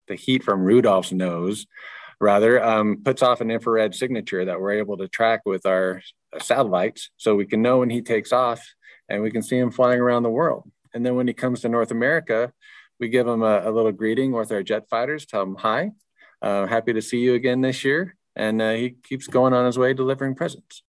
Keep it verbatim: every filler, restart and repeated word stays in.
the heat from Rudolph's nose, rather, um, puts off an infrared signature that we're able to track with our satellites, so we can know when he takes off and we can see him flying around the world. And then when he comes to North America, we give him a, a little greeting with our jet fighters, tell him, hi, uh, happy to see you again this year. And uh, he keeps going on his way delivering presents.